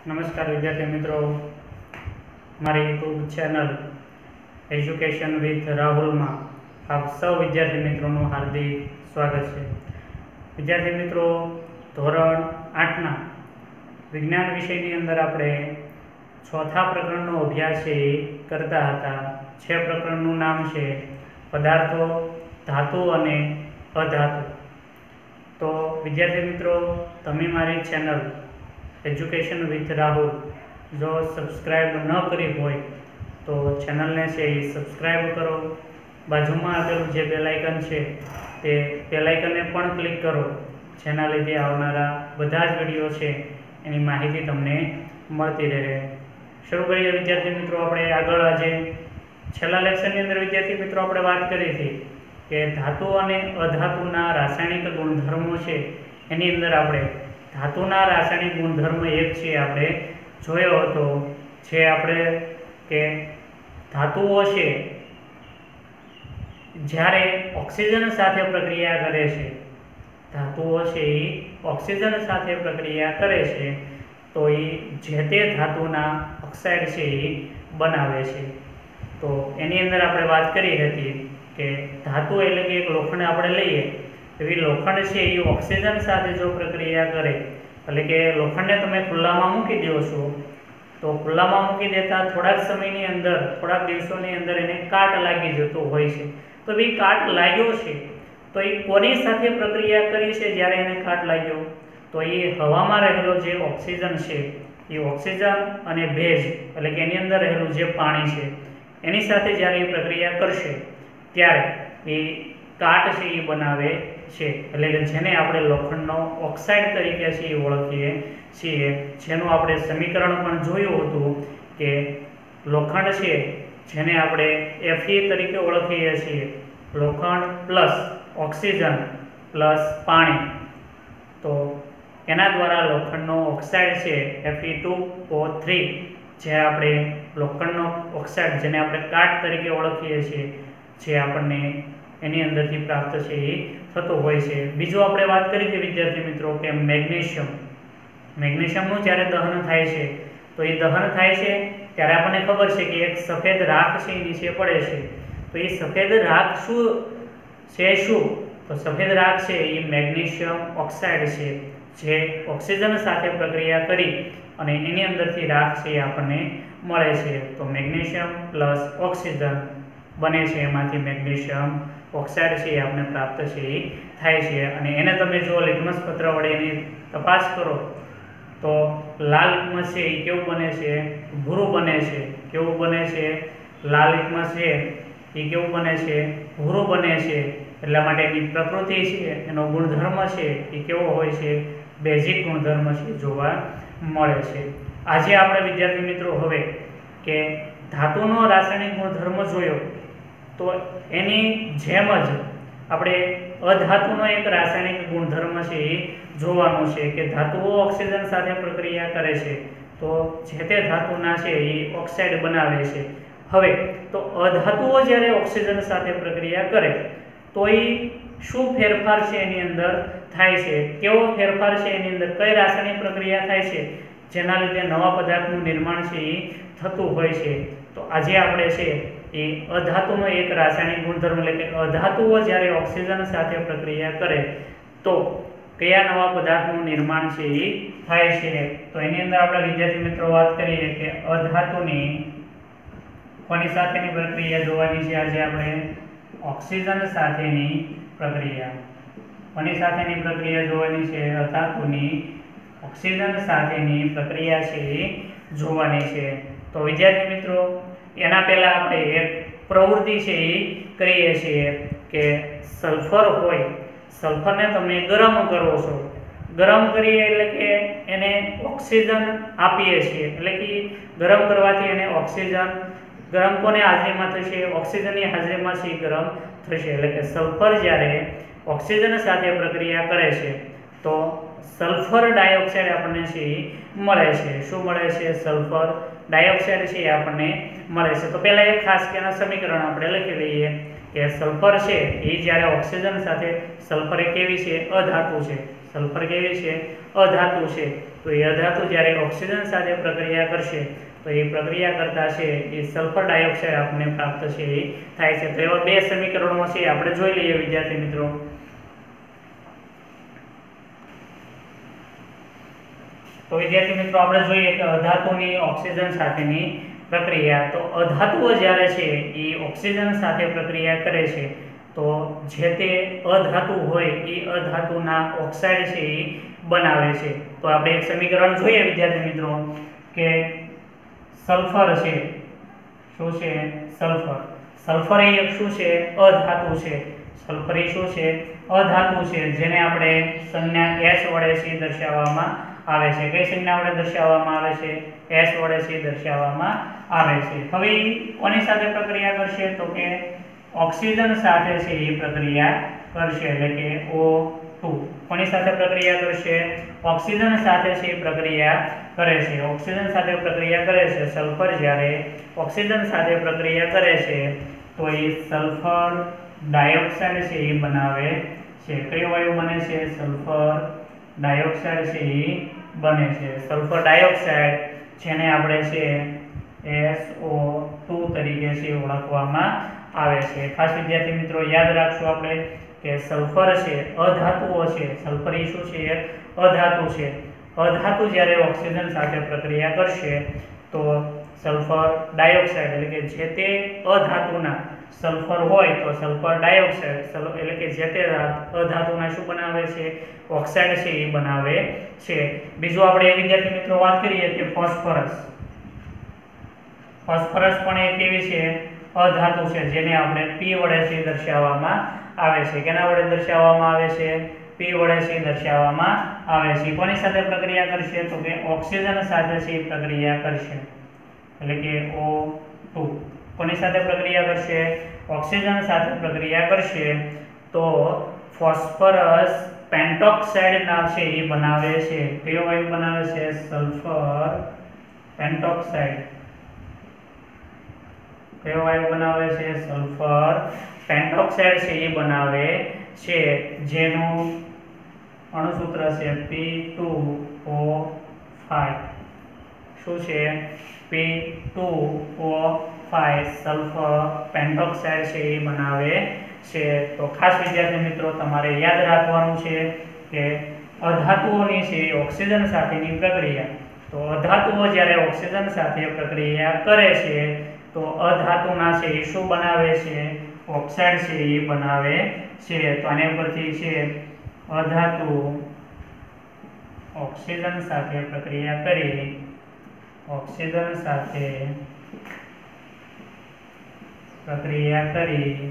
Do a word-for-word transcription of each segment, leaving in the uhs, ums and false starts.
नमस्कार विद्यार्थी मित्रों, मारी YouTube channel education with Rahul में आप सौ विद्यार्थी मित्रों हार्दिक स्वागत है। विद्यार्थी मित्रों, धोरण आठना विज्ञान विषय की अंदर आपणे चौथा प्रकरणनो अभ्यास करता था। छह प्रकरणनु नाम है पदार्थों, धातु अने अधातु। तो विद्यार्थी मित्रों, तमे मारी चैनल एज्युकेशन विथ राहुल जो सब्सक्राइब न करी होय तो चैनल ने से सब्सक्राइब करो। बाजू में आपेलू जे बेल आइकन है ते बेल आइकन ने पण क्लिक करो, जेना लीधे आवनारा बधा ज विडियो है एनी माहिती तमने मळती रहे। शुरू करिए विद्यार्थी मित्रों। आपणे आगळ आजे छेल्ला लेक्चरनी अंदर विद्यार्थी मित्रों आपणे वात करी थी के धातु अने अधातुना रासायणिक गुणधर्मो छे एनी अंदर आपणे धातुना रासायणिक गुणधर्म एक छे आपणे जोयो हतो, जे आपणे के धातुओ छे ज्यारे ऑक्सिजन साथे प्रक्रिया करे छे, धातुओ छे ई ऑक्सिजन साथे प्रक्रिया करे छे तो ई जे ते धातुना ऑक्साइड छे ई बनावे छे। तो एनी अंदर आपणे वात करी हती के धातु एटले के एक लोखंड आपणे लईए एवी लोखंड छे ए ऑक्सिजन साथे जो प्रक्रिया करे एटले के लोखंडने तमे खुल्लामां मूकी दो छो तो खुल्लामां मूकी देता थोड़ाक समयनी अंदर थोड़ाक दिवसोनी अंदर एने काट लागी जतो होय छे। तो बे काट लाग्यो छे तो ए कोनी साथे प्रक्रिया करी छे ज्यारे एने काट लाग्यो तो ए हवामां रहेलो जे ऑक्सिजन छे ए ऑक्सिजन अने भेज एटले के एनी अंदर रहेલું जे पाणी छे एनी साथे ज्यारे ए प्रक्रिया करशे त्यारे ए काट छे ए बनावे छे, એટલે કે જેને આપણે લોખંડનો ઓક્સાઇડ તરીકે છે ઓળખીએ છીએ, જેનું આપણે સમીકરણ પણ જોયું હતું કે લોખંડ છે જેને આપણે Fe તરીકે ઓળખીએ છીએ, લોખંડ પ્લસ ઓક્સિજન પ્લસ પાણી, તો એના દ્વારા લોખંડનો ઓક્સાઇડ છે F e two O three જે આપણે લોખંડનો ઓક્સાઇડ જેને આપણે કાટ તરીકે ઓળખીએ છીએ જે આપણને એની અંદરથી પ્રાપ્ત છે એ થતો હોય છે। બીજું આપણે વાત કરી હતી વિદ્યાર્થી મિત્રો કે મેગ્નેશિયમ મેગ્નેશિયમનું જ્યારે દહન થાય છે તો એ દહન થાય છે ત્યારે આપણને ખબર છે કે એક સફેદ રાખ છે એ નીચે પડે છે તો એ સફેદ રાખ શું છે શું તો સફેદ રાખ છે એ મેગ્નેશિયમ ઓક્સાઇડ છે જે ઓક્સિજન સાથે પ્રક્રિયા કરી અને એની અંદરથી રાખ છે એ આપણને મળે છે। તો મેગ્નેશિયમ પ્લસ ઓક્સિજન બને છે, એમાંથી મેગ્નેશિયમ ऑक्साइड से आपने प्राप्त है थाय छे। अने एने तमे जो लिटमस पत्र वडे एनी तपास करो तो लाल लिटमस है ए केवुं बने छे, भूरू बने छे। केवुं बने छे? लाल लिटमस है ए केवुं बने छे? भूरू बने छे। એટલા માટે એની પ્રકૃતિ છે એનો ગુણધર્મ છે એ કેવો હોય છે? બેઝિક ગુણધર્મ છે જોવા મળે છે। આજે આપણે વિદ્યાર્થી મિત્રો હવે કે ધાતુનો રાસાયણિક ગુણધર્મ જોયો तो एनी जेम ज आपणे अधातुनो एक रासायणिक गुणधर्म छे जोवानो छे के धातुओ ऑक्सिजन साथे प्रक्रिया करे छे तो जे ते धातुना छे ए ऑक्साइड बनावे छे। हवे तो अधातुओ ज्यारे ऑक्सिजन साथे प्रक्रिया करे तो ए शुं फेरफार छे एनी अंदर थाय छे, केवो फेरफार छे एनी अंदर, कई रासायणिक प्रक्रिया थाय छे जेना लीधे नवा पदार्थनुं निर्माण छे ए थतुं होय छे। तो आजे आपणे छे ए अधातुनो एक रासायणिक गुणधर्म એટલે કે અધાતુઓ જ્યારે ઓક્સિજન સાથે પ્રક્રિયા કરે તો કયા નવા પદાર્થનું નિર્માણ છે એ થાય છે। તો એની અંદર આપણે વિદ્યાર્થી મિત્રો વાત કરીએ કે અધાતુની કોની સાથેની પ્રક્રિયા જોવાની છે આજે આપણે? ઓક્સિજન સાથેની પ્રક્રિયા। કોની સાથેની પ્રક્રિયા જોવાની છે? અધાતુની ઓક્સિજન સાથેની પ્રક્રિયા છે એ જોવાની છે। તો વિદ્યાર્થી મિત્રો एना पहला आपणे एक प्रवृत्ति छे ए करीए छीए के सल्फर होय, सल्फर ने तमे गरम करो छो, गरम करीए एटले के एने ऑक्सिजन आपीए छीए एटले कि गरम करवाथी एने ऑक्सिजन गरम कोने हाजरीमां थशे? ऑक्सिजननी हाजरीमां छे गरम थशे। एटले के सल्फर ज्यारे ऑक्सिजन साथे प्रक्रिया करे छे तो सल्फर डाइऑक्साइड आपणे छे मळे छे। शुं मळे छे? सल्फर डाइऑक्साइड छे आपणे मळे छे। तो पहला एक खास केना समीकरण आपणे लखी लईए કે સલ્ફર છે એ જ્યારે ઓક્સિજન સાથે, સલ્ફર એ કેવી છે? અધાતુ છે. સલ્ફર કેવી છે? અધાતુ છે. તો એ અધાતુ જ્યારે ઓક્સિજન સાથે પ્રક્રિયા કરશે તો એ પ્રક્રિયા કરતા છે એ સલ્ફર ડાયોક્સાઇડ આપણને પ્રાપ્ત છે એ થાય છે. તો એવા બે સમીકરણો છે આપણે જોઈ લઈએ વિદ્યાર્થી મિત્રો. તો વિદ્યાર્થી મિત્રો આપણે જોઈએ કે અધાતુની ઓક્સિજન સાથેની પ્રક્રિયા. તો અધાતુઓ જ્યારે છે એ ઓક્સિજન સાથે પ્રક્રિયા કરે છે તો જે તે અધાતુ હોય એ અધાતુના ઓક્સાઇડ છે એ બનાવે છે. તો આપણે એક સમીકરણ જોઈએ વિદ્યાર્થી મિત્રો કે સલ્ફર છે, શું છે? સલ્ફર. સલ્ફર એ એક શું છે? અધાતુ છે. સલ્ફર એ શું છે? અધાતુ છે, જેને આપણે સંજ્ઞા એચ વડે છે દર્શાવવામાં આવે છે. કઈ સંજ્ઞા વડે દર્શાવવામાં આવે છે? એચ વડે છે દર્શાવવામાં આવે છે. હવે કોની સાથે પ્રક્રિયા કરશે? તો કે ઓક્સિજન સાથે છે એ પ્રક્રિયા કરશે, એટલે કે ઓ ટુ. કોની સાથે પ્રક્રિયા કરશે? ઓક્સિજન સાથે છે પ્રક્રિયા કરે છે. ઓક્સિજન સાથે પ્રક્રિયા કરે છે. સલ્ફર જ્યારે ઓક્સિજન સાથે પ્રક્રિયા કરે છે તો એ સલ્ફર ડાયોક્સાઇડ છે એ બનાવે છે. કયો વાયુ બને છે? સલ્ફર ડાયોક્સાઇડ છે એ બને છે. સલ્ફર ડાયોક્સાઇડ જેને આપણે છે એસ ઓ ટુ તરીકે છે ઓળખવામાં આવે છે. ખાસ વિદ્યાર્થી મિત્રો યાદ રાખશો આપણે કે સલ્ફર છે અધાતુઓ છે. સલ્ફર એ શું છે? અધાતુ છે. અધાતુ જ્યારે ઓક્સિજન સાથે પ્રક્રિયા કરશે તો સલ્ફર ડાયોક્સાઇડ એટલે કે જે તે અધાતુના સલ્ફર હોય તો સલ્ફર ડાયોક્સાઇડ એટલે કે જે તે અધાતુના શું બનાવે છે? ઓક્સાઇડ છે એ બનાવે છે. બીજું આપણે વિદ્યાર્થી મિત્રો વાત કરીએ કે ફોસ્ફરસ. ફોસ્ફરસ પણ એ કેવી છે? અધાતુ છે, જેને આપણે પી વડે છે દર્શાવવામાં આવે છે. કેના વડે દર્શાવવામાં આવે છે? પી વડે છે દર્શાવવામાં આવે છે. કોની સાથે પ્રક્રિયા કરશે? તો કે ઓક્સિજન સાથે છે પ્રક્રિયા કરશે, એટલે કે ઓ ટુ. કોની સાથે પ્રક્રિયા કરશે? ઓક્સિજન સાથે પ્રક્રિયા કરશે તો ફોસ્ફરસ પેન્ટોક્સાઇડ નામ છે એ બનાવે છે. કયો વાયુ બનાવે છે? Sulphur pentoxide. કયો વાયુ બનાવે છે? સલ્ફર પેન્ટોક્સાઇડ છે એ બનાવે છે, જેનું અણુસૂત્ર છે પી ટુ ઓ ફાઈવ. શું છે? P two O five sulphur pentoxide છે એ બનાવે છે. તો ખાસ વિદ્યાર્થી મિત્રો તમારે યાદ રાખવાનું છે કે અધાતુઓની છે ઓક્સિજન સાથેની પ્રક્રિયા. તો અધાતુઓ જ્યારે ઓક્સિજન સાથે પ્રક્રિયા કરે છે તો અધાતુના છે એ શું બનાવે છે? ઓક્સાઇડ છે એ બનાવે છે. તો આને પરથી છે અધાતુ ઓક્સિજન સાથે પ્રક્રિયા કરી ઓક્સિજન સાથે પ્રક્રિયા કરી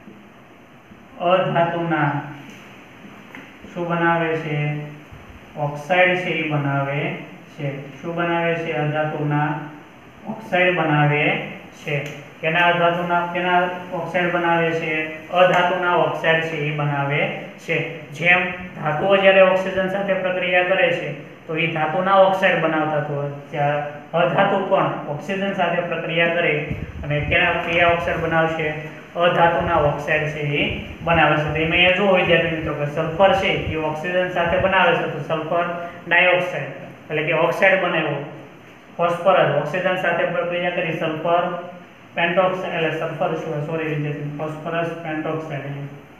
અધાતુના શું બનાવે છે? ઓક્સાઇડ છે એ બનાવે છે. શું બનાવે છે? અધાતુના ઓક્સાઇડ બનાવે છે. કેના અધાતુના કેના ઓક્સાઇડ બનાવે છે? અધાતુના ઓક્સાઇડ છે એ બનાવે છે. જેમ ધાતુઓ જ્યારે ઓક્સિજન સાથે પ્રક્રિયા કરે છે તો એ ધાતુના ઓક્સાઇડ બનાવતા હોય, ત્યારે અધાતુ પણ ઓક્સિજન સાથે પ્રક્રિયા કરે અને કેના કયા ઓક્સાઇડ બનાવશે? અધાતુના ઓક્સાઇડ છે એ બનાવે છે. તો એમાં અહીંયા જુઓ વિદ્યાર્થી મિત્રો કે સલ્ફર છે એ ઓક્સિજન સાથે બનાવે છે તો સલ્ફર ડાયોક્સાઇડ એટલે કે ઓક્સાઇડ બનાવ્યો. ફોસ્ફરસ ઓક્સિજન સાથે પ્રક્રિયા કરી સલ્ફર પેન્ટોક્સાઇડ એટલે સલ્ફર શું સોરી વિદ્યાર્થી ફોસ્ફરસ પેન્ટોક્સાઇડ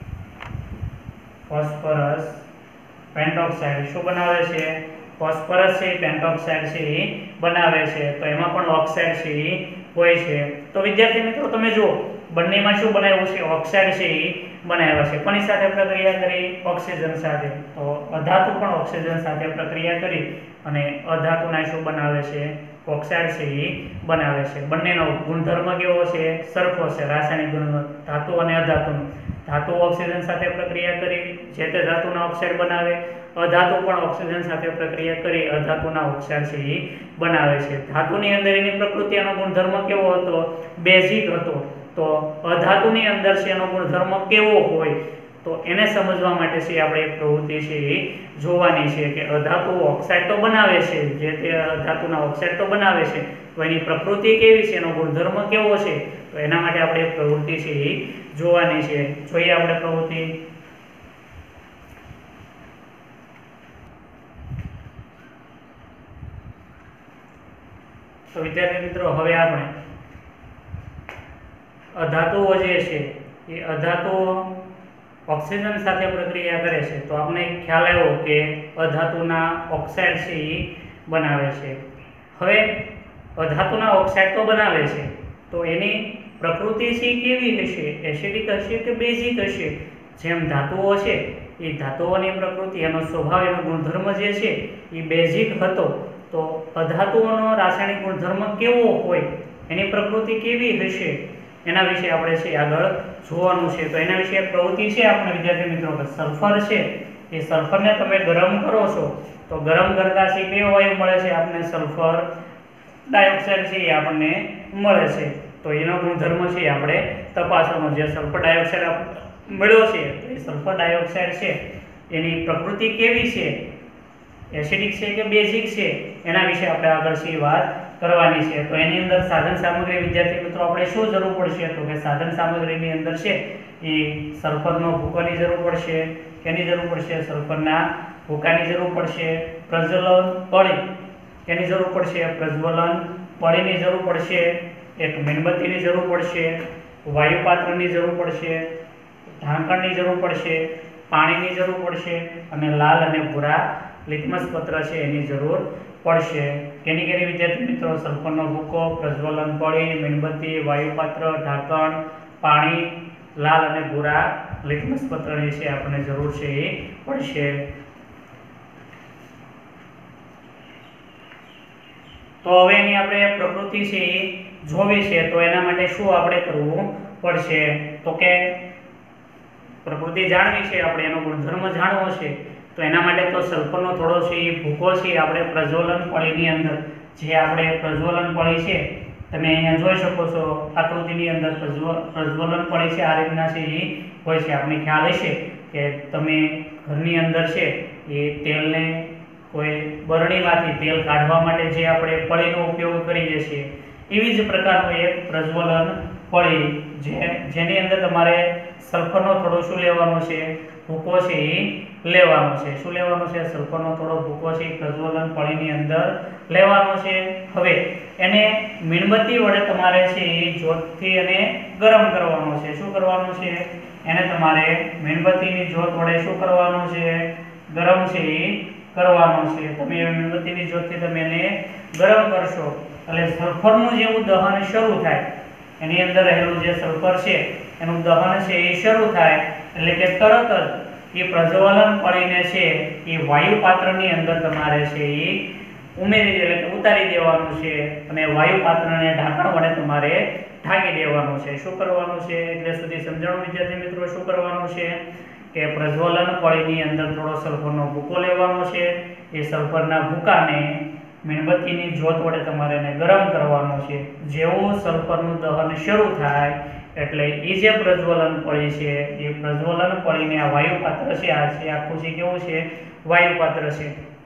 ફોસ્ફરસ પેન્ટોક્સાઇડ શું બનાવે છે? ફોસ્ફરસ છે પેન્ટોક્સાઇડ છે એ બનાવે છે. તો એમાં પણ ઓક્સાઇડ છે એ હોય છે. તો વિદ્યાર્થી મિત્રો તમે જુઓ બંનેમાં શું બનાવ્યું છે? ઓક્સાઇડ છે એ બનાવ્યા છે. કોની સાથે પ્રક્રિયા કરી? ઓક્સિજન સાથે. તો અધાતુ પણ ઓક્સિજન સાથે પ્રક્રિયા કરી અને અધાતુના શું બનાવે છે? ઓક્સાઇડ છે એ બનાવે છે. બંનેનો ગુણધર્મ કેવો છે? સરખો છે. રાસાયણિક ગુણધર્મ ધાતુ અને અધાતુનો. ધાતુ ઓક્સિજન સાથે પ્રક્રિયા કરી જે તે ધાતુના ઓક્સાઇડ બનાવે, અધાતુ પણ ઓક્સિજન સાથે પ્રક્રિયા કરી અધાતુના ઓક્સાઇડ છે એ બનાવે છે. ધાતુની અંદર એની પ્રકૃતિનો ગુણધર્મ કેવો હતો? બેઝિક હતો. તો અધાતુની અંદર છે એનો ગુણધર્મ કેવો હોય? તો એને સમજવા માટે છે આપણે એક પ્રવૃત્તિ છે એ જોવાની છે કે અધાતુ ઓક્સાઇડ તો બનાવે છે, જે તે ધાતુના ઓક્સાઇડ તો બનાવે છે, તો એની પ્રકૃતિ કેવી છે, એનો ગુણધર્મ કેવો છે, તો એના માટે આપણે એક પ્રવૃત્તિ છે એ જોવાની છે. જોઈએ આપણે પ્રવૃત્તિ. તો વિદ્યાર્થી મિત્રો, હવે આપણે અધાતુઓ જે છે એ અધાતુઓ ઓક્સિજન સાથે પ્રક્રિયા કરે છે, તો આપણે ખ્યાલ આવ્યો કે અધાતુના ઓક્સાઇડ છે એ બનાવે છે. હવે અધાતુના ઓક્સાઇડ તો બનાવે છે, તો એની પ્રકૃતિ છે કેવી હશે? એસિડિક હશે કે બેઝિક હશે? જેમ ધાતુઓ છે એ ધાતુઓની પ્રકૃતિ, એનો સ્વભાવ, એનો ગુણધર્મ જે છે એ બેઝિક હતો, તો અધાતુઓનો રાસાયણિક ગુણધર્મ કેવો હોય, એની પ્રકૃતિ કેવી હશે, એના વિશે આપણે છે આગળ જોવાનું છે. તો એના વિશે એક પ્રવૃત્તિ છે આપણે વિદ્યાર્થી મિત્રો કે સલ્ફર છે, એ સલ્ફરને તમે ગરમ કરો છો તો ગરમ કરતા છે કયો વાયુ મળે છે આપણને? સલ્ફર ડાયોક્સાઇડ છે એ આપણને મળે છે. તો એનો ગુણધર્મ છે આપણે તપાસવાનો. જે સલ્ફર ડાયોક્સાઇડ મળ્યો છે, તો એ સલ્ફર ડાયોક્સાઇડ છે એની પ્રકૃતિ કેવી છે, એસિડિક છે કે બેઝિક છે, એના વિશે આપણે આગળ છે વાત કરવાની છે. તો એની અંદર સાધન સામગ્રી વિદ્યાર્થી મિત્રો આપણે શું જરૂર પડશે? તો કે સાધન સામગ્રીની અંદર છે એ સલ્ફરનો ભૂકોની જરૂર પડશે. કેની જરૂર પડશે? સલ્ફરના ભૂકાની જરૂર પડશે. પ્રજ્વલન પળી કેની જરૂર પડશે? પ્રજ્વલન પળીની જરૂર પડશે. એક મીણબત્તીની જરૂર પડશે. વાયુ પાત્રની જરૂર પડશે. ઢાંકણની જરૂર પડશે. પાણીની જરૂર પડશે અને લાલ અને ભૂરા લિટમસ પત્ર છે એની જરૂર પડશે. કેની કેની વિદ્યાર્થી મિત્રો? સલ્ફરનો ભૂકો, પ્રજ્વલન પળી, મીણબત્તી, વાયુપાત્ર, ઢાંકણ, પાણી, લાલ અને ભૂરા લિટમસ પત્રની છે આપણને જરૂર છે એ પડશે. તો હવે એની આપણે પ્રકૃતિ છે એ જોવી છે, તો એના માટે શું આપણે કરવું પડશે? તો કે પ્રકૃતિ જાણવી છે આપણે, એનો ગુણધર્મ જાણવો છે, તો એના માટે તો સલ્ફરનો થોડો છે એ ભૂકો છે આપણે પ્રજ્વલન પળીની અંદર, જે આપણે પ્રજ્વલન પળી છે તમે અહીંયા જોઈ શકો છો આકૃતિની અંદર પ્રજ્વલન પળી છે આ રીતના છે એ હોય છે. આપણે ખ્યાલ હશે કે તમે ઘરની અંદર છે એ તેલને કોઈ બરણીમાંથી તેલ કાઢવા માટે જે આપણે પળીનો ઉપયોગ કરીએ છીએ, એવી જ પ્રકારનું એક પ્રજ્વલન પળી, જે જેની અંદર તમારે સલ્ફરનો થોડો શું લેવાનો છે? ભૂકો છે એ લેવાનો છે. શું લેવાનો છે? સલ્ફરનો થોડો ભૂકો છે પ્રજ્વલન પળીની અંદર લેવાનો છે. હવે એને મીણબત્તી વડે તમારે છે એ જ્યોતથી એને ગરમ કરવાનો છે. શું કરવાનું છે? એને તમારે મીણબત્તીની જ્યોત વડે શું કરવાનું છે? ગરમ છે એ કરવાનો છે. તમે મીણબત્તીની જ્યોતથી તમે એને ગરમ કરશો એટલે સલ્ફરનું જેવું દહન શરૂ થાય, એની અંદર રહેલું જે સલ્ફર છે એનું દહન છે એ શરૂ થાય એટલે કે તરત જ એ પ્રજ્વલન પળીને છે એ વાયુ પાત્રની અંદર તમારે છે એ ઉમેરી એટલે કે ઉતારી દેવાનું છે અને વાયુ પાત્રને ઢાંકણ વડે તમારે ઢાંકી દેવાનું છે. શું કરવાનું છે? એટલે સુધી સમજાણું વિદ્યાર્થી મિત્રો. શું કરવાનું છે કે પ્રજ્વલન પળીની અંદર થોડો સલ્ફરનો ભૂકો લેવાનો છે. એ સલ્ફરના ભૂકાને મીણબત્તીની જ્યોત વડે તમારે એને ગરમ કરવાનો છે. જેવું સલ્ફરનું દહન શરૂ થાય એટલે એ જે પ્રજ્વલન પળી છે એ પ્રજ્વલન પળીને આ વાયુ પાત્ર છે, આ છે આખું છે કેવું છે? વાયુ પાત્ર છે.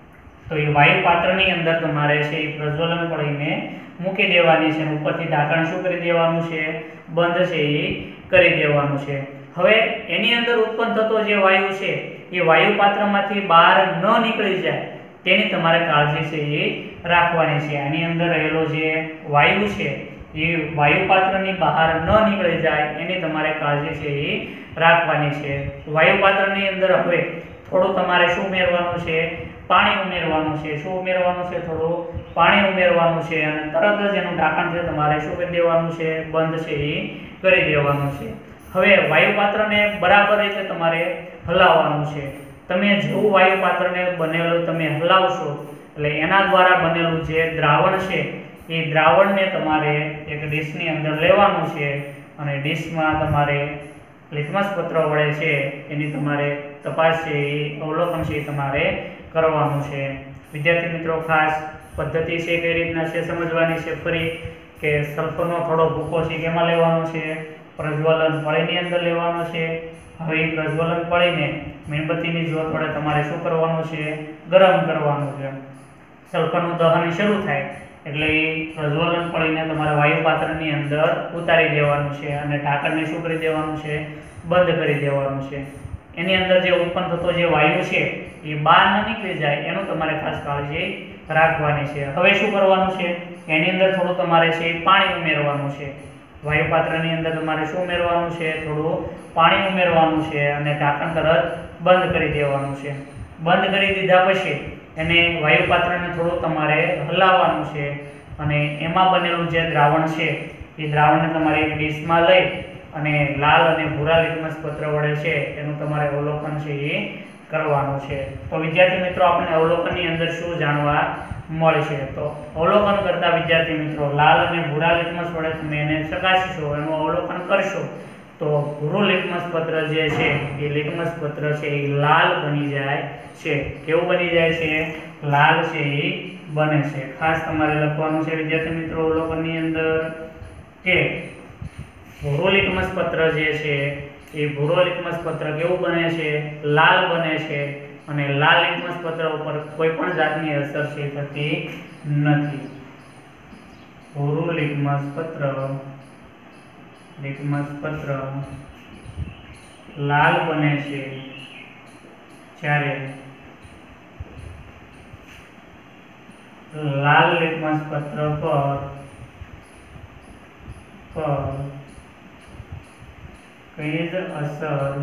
તો એ વાયુ પાત્રની અંદર તમારે છે એ પ્રજ્વલન પળીને મૂકી દેવાની છે. ઉપરથી ઢાંકણ શું કરી દેવાનું છે? બંધ છે એ કરી દેવાનું છે. હવે એની અંદર ઉત્પન્ન થતો જે વાયુ છે એ વાયુ પાત્રમાંથી બહાર ન નીકળી જાય તેની તમારે કાળજી છે એ રાખવાની છે. આની અંદર રહેલો જે વાયુ છે એ વાયુ પાત્રની બહાર ન નીકળી જાય એની તમારે કાળજી છે એ રાખવાની છે. વાયુ પાત્રની અંદર હવે થોડું તમારે શું ઉમેરવાનું છે? પાણી ઉમેરવાનું છે. શું ઉમેરવાનું છે? થોડું પાણી ઉમેરવાનું છે અને તરત જ એનું ઢાંકણ છે તમારે શું કરી દેવાનું છે? બંધ છે એ કરી દેવાનું છે. હવે વાયુ પાત્રને બરાબર રીતે તમારે હલાવવાનું છે. તમે જેવું વાયુ પાત્રને બનેલું તમે હલાવશો એટલે એના દ્વારા બનેલું જે દ્રાવણ છે એ દ્રાવણને તમારે એક ડીશની અંદર લેવાનું છે અને ડીશમાં તમારે લિટમસ પત્ર વડે છે એની તમારે તપાસ છે એ અવલોકન છે એ તમારે કરવાનું છે. વિદ્યાર્થી મિત્રો, ખાસ પદ્ધતિ છે કઈ રીતના છે સમજવાની છે. ફરી કે સલ્ફરનો થોડો ભૂકો છે કેમાં લેવાનો છે? પ્રજ્વલન પળીની અંદર લેવાનો છે. હવે એ પ્રજ્વલન પડીને મીણબત્તીની જ્યોત વડે તમારે શું કરવાનું છે? ગરમ કરવાનું છે. સલ્ફરનું દહન શરૂ થાય એટલે એ પ્રજ્વલન પડીને તમારે વાયુ પાત્રની અંદર ઉતારી દેવાનું છે અને ઢાંકણને શું કરી દેવાનું છે? બંધ કરી દેવાનું છે. એની અંદર જે ઉત્પન્ન થતો જે વાયુ છે એ બહાર ન નીકળી જાય એનું તમારે ખાસ કાળજી રાખવાની છે. હવે શું કરવાનું છે? એની અંદર થોડું તમારે છે પાણી ઉમેરવાનું છે. વાયુ પાત્રની અંદર તમારે શું ઉમેરવાનું છે? થોડું પાણી ઉમેરવાનું છે અને ઢાંકણ તરત બંધ કરી દેવાનું છે. બંધ કરી દીધા પછી એને વાયુ પાત્રને થોડું તમારે હલાવવાનું છે અને એમાં બનેલું જે દ્રાવણ છે એ દ્રાવણને તમારે એક ડીશમાં લઈ અને લાલ અને ભૂરા લિટમસ પત્ર વડે છે એનું તમારે અવલોકન છે એ કરવાનું છે. તો વિદ્યાર્થી મિત્રો આપણે અવલોકનની અંદર શું જાણવા મળશે? તો અવલોકન કરતા વિદ્યાર્થી મિત્રો લાલ અને ભૂરા લિટમસ વડે તમે એને ચકાસશો, એનું અવલોકન કરશો તો ભૂરું લિટમસ પત્ર જે છે એ લિટમસ પત્ર છે એ લાલ બની જાય છે. કેવું બની જાય છે? લાલ છે એ બને છે. ખાસ તમારે લખવાનું છે વિદ્યાર્થી મિત્રો અવલોકનની અંદર કે ભૂરો લિટમસ પત્ર જે છે એ ભૂરો લિટમસ પત્ર કેવું બને છે? લાલ બને છે અને લાલ લિટમસ પત્ર ઉપર કોઈ પણ જાતની અસર છે થતી નથી. ભૂરું લિટમસ પત્ર લિટમસ પત્ર લાલ બને છે જ્યારે લાલ લિટમસ પત્ર પર પર કઈ જ અસર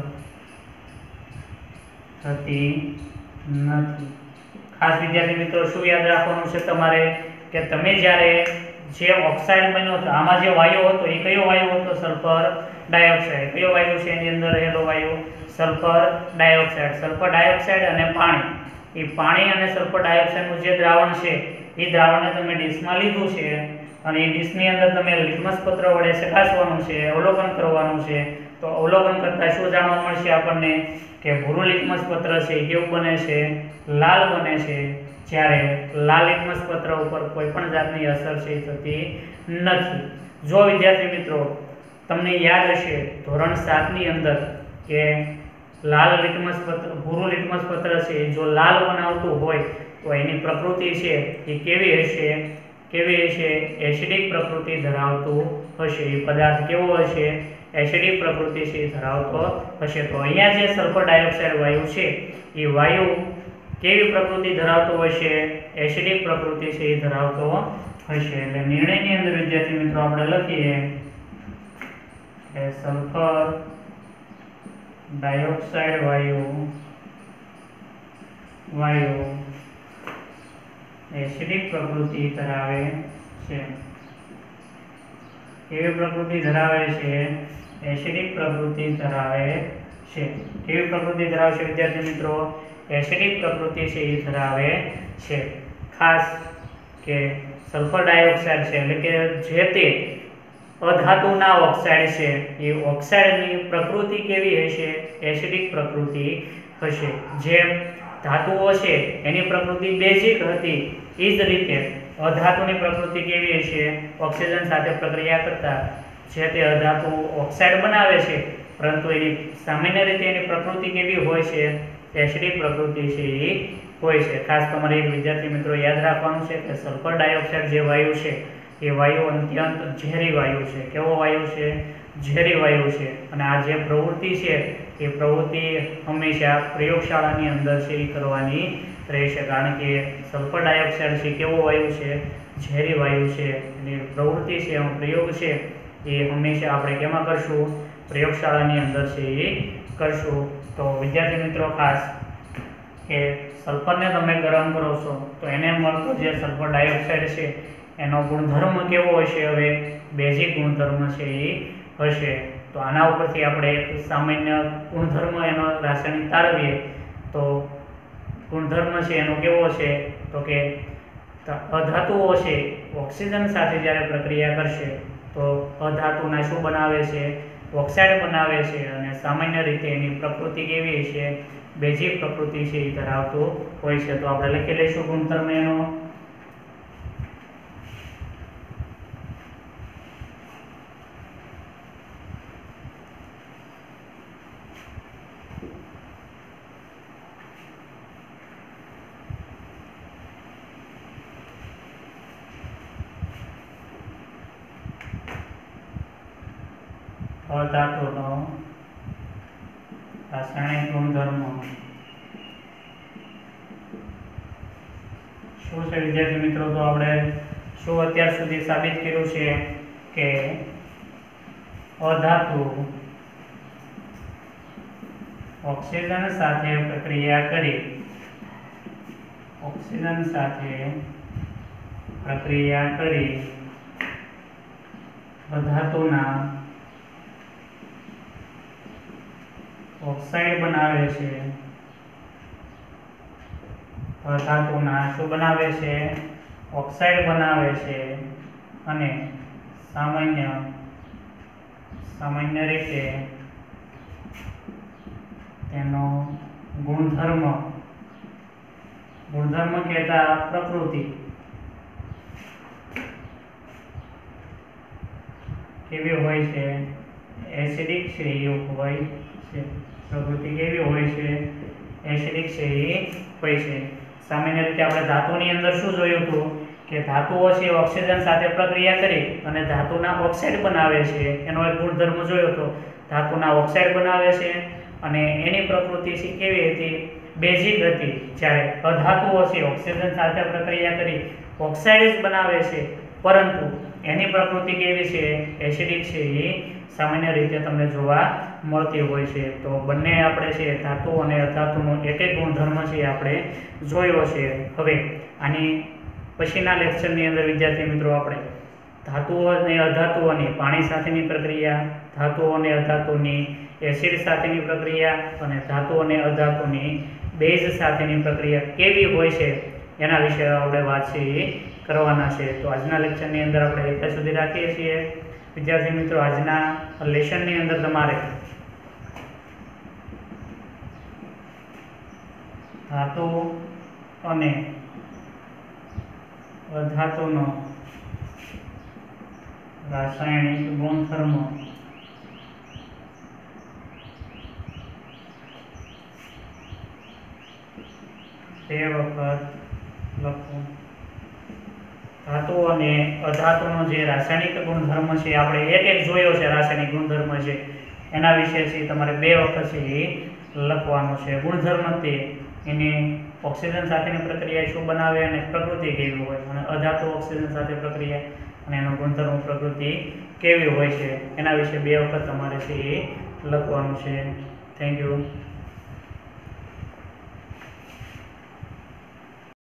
થતી નથી. ખાસ વિદ્યાર્થી મિત્રો શું યાદ રાખવાનું છે તમારે કે તમે જ્યારે જે ઓક્સાઇડ બન્યો હતો આમાં જે વાયુ હતો એ કયો વાયુ હતો? Sulphur dioxide. કયો વાયુ છે એની અંદર રહેલો વાયુ? Sulphur dioxide. સલ્ફર ડાયોક્સાઇડ અને પાણી, એ પાણી અને સલ્ફર ડાયોક્સાઇડનું જે દ્રાવણ છે એ દ્રાવણને તમે ડીશમાં લીધું છે અને એ ડીશની અંદર તમે લિટમસ પત્ર વડે ચકાસવાનું છે, અવલોકન કરવાનું છે. તો અવલોકન કરતા શું જાણવા મળશે આપણને? કે ભૂરું લિટમસ પત્ર છે એ કેવું બને છે? લાલ બને છે જ્યારે લાલ લિટમસ પત્ર ઉપર કોઈ પણ જાતની અસર છે થતી નથી. જો વિદ્યાર્થી મિત્રો તમને યાદ હશે ધોરણ સાત ની અંદર કે લાલ લિટમસ પત્ર ભૂરું લિટમસ પત્ર છે જો લાલ બનાવતું હોય તો એની પ્રકૃતિ છે એ કેવી હશે? કેવી હશે? એસિડિક પ્રકૃતિ ધરાવતું હશે. એ પદાર્થ કેવો હશે? એસિડિક પ્રકૃતિ છે ધરાવતો હશે. તો અહીંયા જે સલ્ફર ડાયોક્સાઇડ વાયુ છે એ વાયુ કેવી પ્રકૃતિ ધરાવતો હશે? એસિડિક પ્રકૃતિ છે એ ધરાવતો હશે. એટલે નિર્ણયની અંદર વિદ્યાર્થી મિત્રો આપણે લખીએ કે સલ્ફર ડાયોક્સાઇડ વાયુ વાયુ એસિડિક પ્રકૃતિ ધરાવે છે. કેવી પ્રકૃતિ ધરાવે છે? એસિડિક પ્રકૃતિ ધરાવે છે. કેવી પ્રકૃતિ ધરાવે છે વિદ્યાર્થી મિત્રો? એસિડિક પ્રકૃતિ છે એ ધરાવે છે. ખાસ કે સલ્ફર ડાયોક્સાઇડ છે એટલે કે જે તે અધાતુના ઓક્સાઇડ છે એ ઓક્સાઇડની પ્રકૃતિ કેવી હશે? એસિડિક પ્રકૃતિ હશે. જે ધાતુઓ છે એની પ્રકૃતિ બેઝિક હતી એ જ રીતે અધાતુની પ્રકૃતિ કેવી હશે? ઓક્સિજન સાથે પ્રક્રિયા કરતા જે તે અધાતુ ઓક્સાઇડ બનાવે છે પરંતુ એની સામાન્ય રીતે એની પ્રકૃતિ કેવી હોય છે? એસિડિક પ્રકૃતિ છે એ હોય છે. ખાસ તમારે એક વિદ્યાર્થી મિત્રો યાદ રાખવાનું છે કે સલ્ફર ડાયોક્સાઇડ જે વાયુ છે એ વાયુ અત્યંત ઝેરી વાયુ છે. કેવો વાયુ છે? ઝેરી વાયુ છે. અને આ જે પ્રવૃત્તિ છે એ પ્રવૃત્તિ હંમેશા પ્રયોગશાળાની અંદર છે એ કરવાની રહેશે કારણ કે સલ્ફર ડાયોક્સાઇડ છે કેવો વાયુ છે? ઝેરી વાયુ છે. એની પ્રવૃત્તિ છે એનો પ્રયોગ છે એ હંમેશા આપણે કેમાં કરશું? પ્રયોગશાળાની અંદર છે એ કરશું. તો વિદ્યાર્થી મિત્રો ખાસ કે સલ્ફરને તમે ગરમ કરો છો તો એને મળતો જે સલ્ફર ડાયોક્સાઇડ છે એનો ગુણધર્મ કેવો હશે? હવે બેઝિક ગુણધર્મ છે એ હશે. તો આના ઉપરથી આપણે એક સામાન્ય ગુણધર્મ એનો રાસાયણિક તારવીએ તો ગુણધર્મ છે એનો કેવો છે? તો કે અધાતુઓ છે ઓક્સિજન સાથે જ્યારે પ્રક્રિયા કરશે તો અધાતુના શું બનાવે છે? ઓક્સાઇડ બનાવે છે અને સામાન્ય રીતે એની પ્રકૃતિ કેવી છે? બેઝિક પ્રકૃતિ છે એ ધરાવતું હોય છે. તો આપણે લખી લઈશું ગુણધર્મ એનો અધાતુનો રાસાયણિક ગુણધર્મ શું છે વિદ્યાર્થી મિત્રો? તો આપણે શું અત્યાર સુધી સાબિત કર્યું છે કે અધાતુ ઓક્સિજન સાથે પ્રક્રિયા કરી ઓક્સિજન સાથે પ્રક્રિયા કરી અધાતુના ઓક્સાઇડ બનાવે છે અધાતુના શું બનાવે છે? ઓક્સાઇડ બનાવે છે અને સામાન્ય સામાન્ય રીતે તેનો ગુણધર્મ ગુણધર્મ કહેતા પ્રકૃતિ કેવી હોય છે? એસિડિક છે એવું હોય છે. પ્રકૃતિ કેવી હોય છે? એસિડિક છે એ હોય છે. સામાન્ય રીતે આપણે ધાતુની અંદર શું જોયું હતું કે ધાતુઓ છે ઓક્સિજન સાથે પ્રક્રિયા કરી અને ધાતુના ઓક્સાઇડ બનાવે છે. એનો એક ગુણધર્મ જોયો હતો. ધાતુના ઓક્સાઇડ બનાવે છે અને એની પ્રકૃતિ છે કેવી હતી? બેઝિક હતી. જ્યારે અધાતુઓ છે ઓક્સિજન સાથે પ્રક્રિયા કરી ઓક્સાઇડ જ બનાવે છે, પરંતુ એની પ્રકૃતિ કેવી છે? એસિડિક છે એ સામાન્ય રીતે તમને જોવા મળતી હોય છે. તો બંને આપણે છે ધાતુ અને અધાતુનો એક એક ગુણધર્મ છે આપણે જોયો છે. હવે આની પછીના લેક્ચરની અંદર વિદ્યાર્થી મિત્રો આપણે ધાતુઓ અને અધાતુઓની પાણી સાથેની પ્રક્રિયા, ધાતુઓ અને અધાતુની એસિડ સાથેની પ્રક્રિયા અને ધાતુ અને અધાતુની બેઝ સાથેની પ્રક્રિયા કેવી હોય છે એના વિશે આપણે વાત છે એ કરવાના છે. તો આજના લેક્ચરની અંદર આપણે એટલા સુધી રાખીએ છીએ. વિદ્યાર્થી મિત્રો, આજના લેસનની અંદર તમારે ધાતુ અને અધાતુનો રાસાયણિક ગુણધર્મ બે વખત લખો. ધાતુ અને અધાતુનો જે રાસાયણિક ગુણધર્મ છે આપણે એક એક જોયો છે. રાસાયણિક ગુણધર્મ છે એના વિશે છે તમારે બે વખત છે એ લખવાનું છે. ગુણધર્મ તે એની ઓક્સિજન સાથેની પ્રક્રિયા શું બનાવે અને પ્રકૃતિ કેવી હોય, અને અધાતુ ઓક્સિજન સાથે પ્રક્રિયા અને એનો ગુણધર્મ પ્રકૃતિ કેવી હોય છે એના વિશે બે વખત તમારે છે એ લખવાનું છે. Thank you.